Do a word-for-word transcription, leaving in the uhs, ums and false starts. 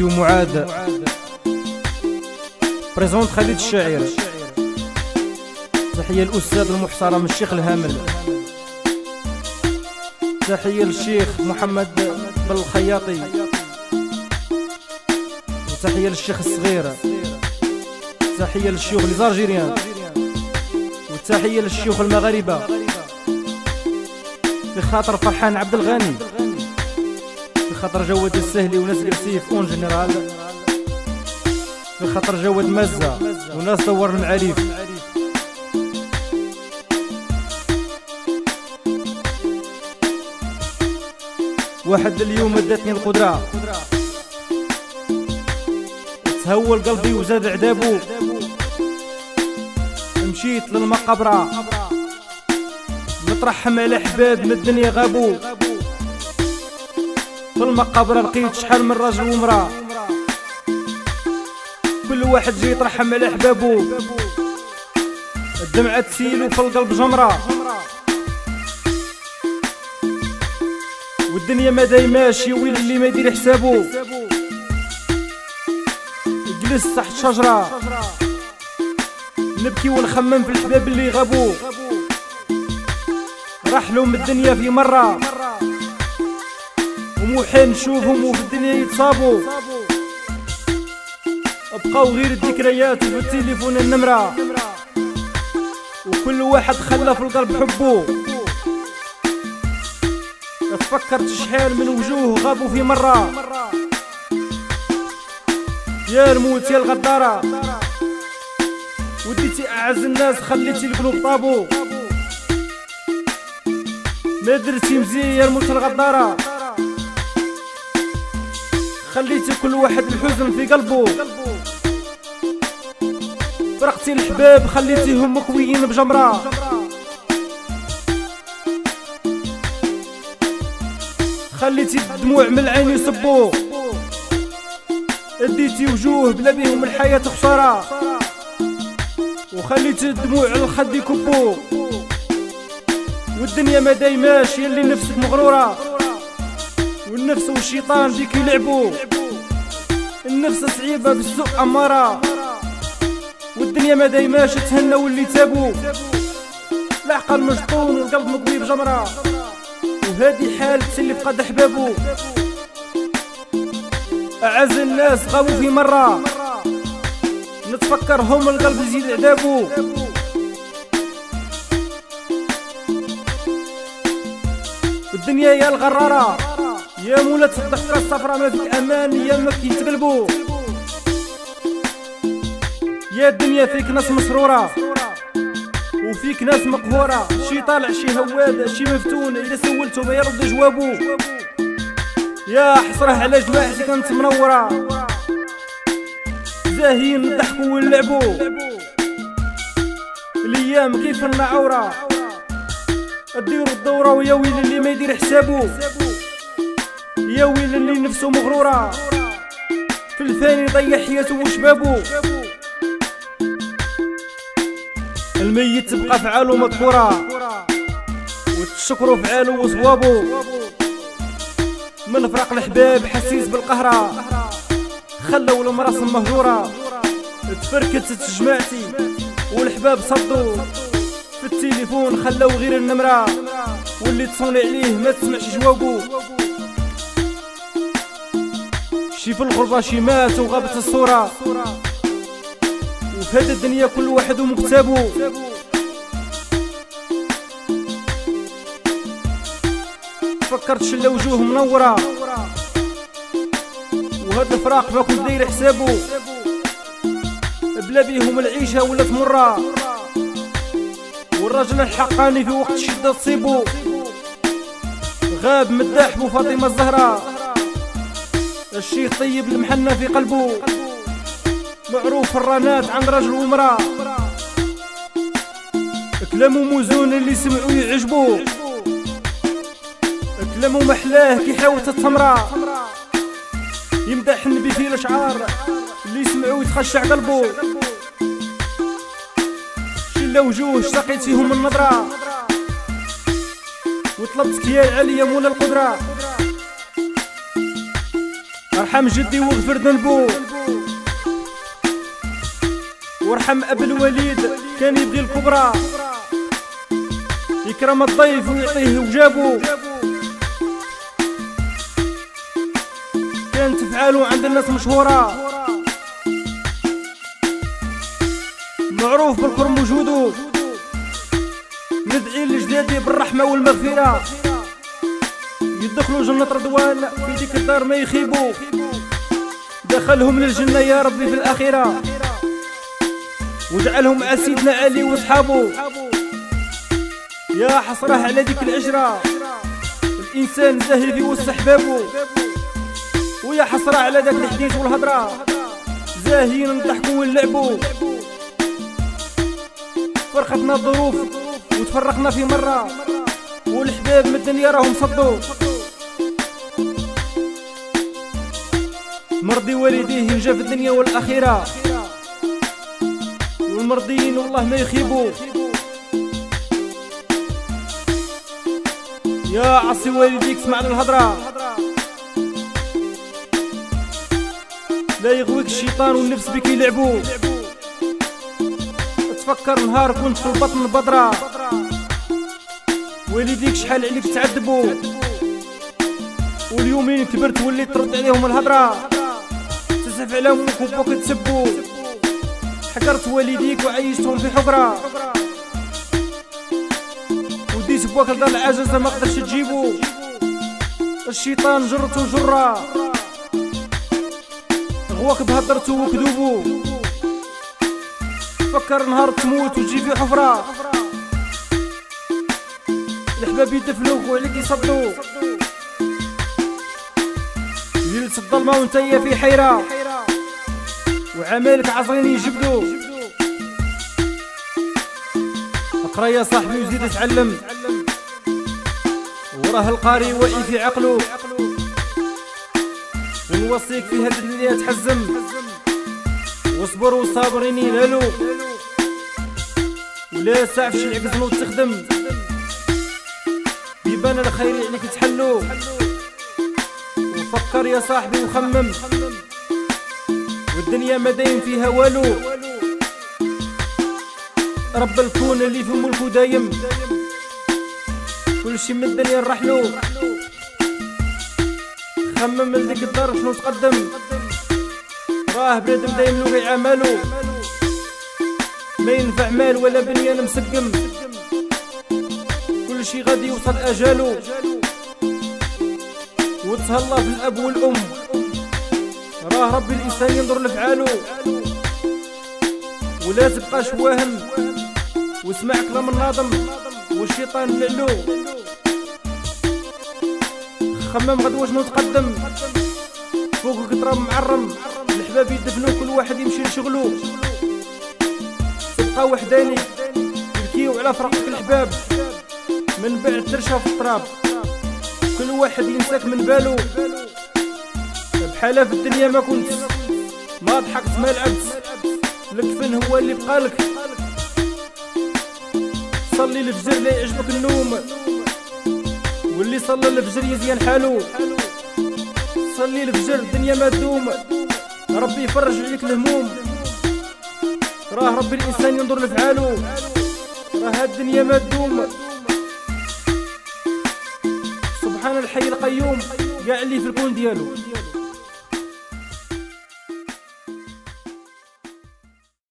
راديو معاد بريزونت خالد الشاعر. تحية الأستاذ المحترم الشيخ الهامل. تحية للشيخ محمد بن الخياطي. وتحية للشيخ الصغير. تحية للشيوخ ليزارجيريان. وتحية للشيوخ المغاربة في خاطر فرحان عبد الغني، في خاطر جواد السهلي وناس السيف اون جنرال، في خاطر جواد مزة وناس دور المعاريف. واحد اليوم ادتني القدرة، تهول قلبي وزاد عذابو، مشيت للمقبرة نترحم على حباب من الدنيا غابو. في المقبرة لقيت شحال من راجل ومرأة، كل واحد جاي يترحم على حبابو. الدمعة تسيل وفي القلب جمرة، والدنيا ما دايماش يويل اللي ما يدير حسابو. جلست تحت شجرة نبكي ونخمم في الحباب اللي غابو، رحلوا من الدنيا في مرة وموحين نشوفهم وفي الدنيا يتصابوا. بقاو غير الذكريات وفي التليفون النمرة، وكل واحد خلى في القلب حبو. فكرت شحال من وجوه غابوا في مرة، يا الموت يا الغدارة، وديتي أعز الناس خليتي القلوب طابو. ما درتي مزيان يا الموت الغدارة، خليتي كل واحد الحزن في قلبو. فرقتي الحباب خليتيهم مكويين بجمرة، خليتي الدموع من العين يصبو. اديتي وجوه بلا بيهم الحياة خسارة، وخليتي الدموع على الخد يكبو. والدنيا ما دايماش يلي نفسك مغرورة، والنفس والشيطان بيك يلعبو. النفس صعيبة بالسوء أمارة، والدنيا ما دايماش تهنى واللي تابو. العقل مجطون والقلب مقوي بجمرة، وهادي حالة اللي فقد حبابو. أعز الناس غابوا في مرة، نتفكرهم القلب يزيد عذابو. الدنيا يا الغرارة، يا مولات الضحكة الصفرا ما فيك أمان يا ما كيتقلبو. يا الدنيا فيك ناس مسرورة وفيك ناس مقهورة، شي طالع شي هواد شي مفتون، إذا سولتو ما يرد جوابو. يا حسره على جماعتي كانت منورة، زاهيين الضحكو واللعبو. الايام كيف النعورة ديروا الدورة، ويا ويل اللي ما يدير حسابو. يا ويل اللي نفسه مغرورة في الفاني ضيع حياته وشبابو. الميت تبقى فعالو مذكورة، وتشكروا فعالو وصوابو. من فراق الحباب حسيس بالقهرة، خلوا المراس مهجورة. تفركت جماعتي والحباب صدوا في التليفون، خلوا غير النمرة، واللي تصوني عليه ما تسمعش جوابو. شي في الغربة شي مات وغابت الصورة، وفي هاد الدنيا كل واحد ومكتابو. فكرت شلا وجوه منورة، وهاد الفراق ما كنت داير حسابو. بلا بيهم العيشة ولات مرة، والرجل الحقاني في وقت الشدة تصيبو. غاب مداح بو فاطمة الزهراء، الشيخ طيب المحنة في قلبو. معروف الرانات عن رجل ومرأة، كلامو موزون اللي سمعو يعجبو. كلامو محلاه كي حاوت التمرة، يمدح النبي في الاشعار اللي يسمعو يتخشع قلبو. شلا وجوه اشتقيتيهم النظرة، وطلبتك يا عليا مولا القدرة. ارحم جدي واغفر ذنبو، وارحم ابو الوليد كان يبغي الكبرى، يكرم الضيف ويعطيه وجابو. كانت افعالو عند الناس مشهوره، معروف بالكرم وجودو. ندعي لجدادي بالرحمه والمغفره، يدخلوا جنة رضوان في ديك الدار ما يخيبوا. دخلهم للجنة يا ربي في الآخرة، واجعلهم مع سيدنا علي وصحابه. يا حسرة على ديك العشرة، الإنسان زاهي في وسط أحبابه. ويا حسرة على داك الحديث والهضرة، زاهيين نضحكوا ونلعبوا. فرقتنا الظروف وتفرقنا في مرة، والحباب من الدنيا راهم صدوا. مرضي والديه ينجا في الدنيا والآخرة، والمرضيين والله ما يخيبوا. يا عصي والديك اسمعنا الهضرة، لا يغويك الشيطان والنفس بك يلعبوا. تفكر نهار كنت في البطن البدرة، والديك شحال عليك تعذبوا. واليومين كبرت وليت ترد عليهم الهضرة، تسف على امك وبوك تسبوا. حكرت والديك وعيشتهم في حقرة، وديت بواك لدار العجزة ما قدرش تجيبو. الشيطان جرته جرة، غواك بهضرتو وكذوبو. فكر نهار تموت وتجي في حفرة، الحباب يدفنوك وعليك يصدو. ليلة الظلمة وانتيا في حيرة، وعمالك عصرين يجبدو. اقرا يا صاحبي وزيد اتعلم، وراه القاري واعي في عقلو. ونوصيك في هاد الدنيا تحزم، واصبر وصابرين ينالو. ولا سعفش العكزن وتخدم، بيبان الخير عليك تحلو. وفكر يا صاحبي وخمم، والدنيا ما دايم فيها والو. رب الكون اللي في ملكو دايم، كل شي من الدنيا نرحلو. خمم لديك الدار شنو تقدم، راه بنادم دايم له غير عملو. ما ينفع مال ولا بنيان مسقم، كل شي غادي يوصل اجالو. وتهلا في الاب والام، راه ربي الانسان ينظر لفعالو. ولا تبقاش واهم واسمع كلام الناظم والشيطان لعلو. خمم غدوة شنو تقدم، فوقك تراب معرم. الحباب يدفنو كل واحد يمشي لشغلو. تبقى وحداني يبكيو على فرقك الحباب، من بعد ترشا في التراب. كل واحد ينساك من بالو، بحالها في الدنيا ما كنت، ما ضحكت ما لعبت. الكفن هو اللي بقالك، صلي الفجر لا يعجبك النوم، واللي صلى الفجر يزيان حالو. صلي الفجر الدنيا ما تدوم، ربي يفرج عليك الهموم. راه ربي الانسان ينظر لفعالو، راه هاد الدنيا ما تدوم. سبحان الحي القيوم، كاع اللي في الكون ديالو.